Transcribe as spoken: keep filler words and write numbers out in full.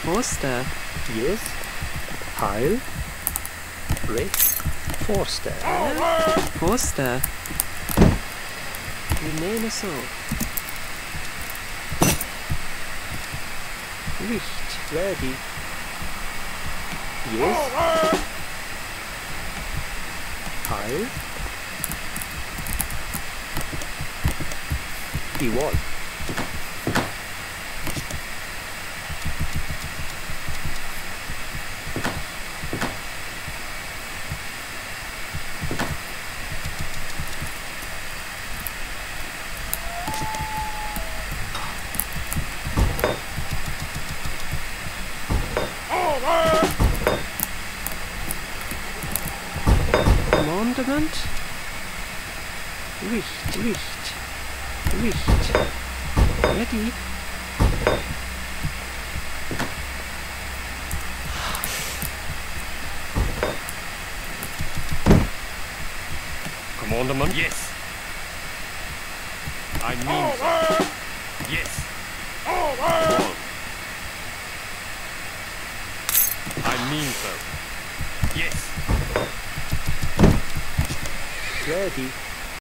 Forster. Yes. Heil. Rechts. Forster. Forster. Remain so. Licht. Ready. Yes. Heil. Igual. Commandment. Licht, Licht, Licht. Ready. Commandment? Yes. I mean so. Yes. One. I mean so. Yes. Ready.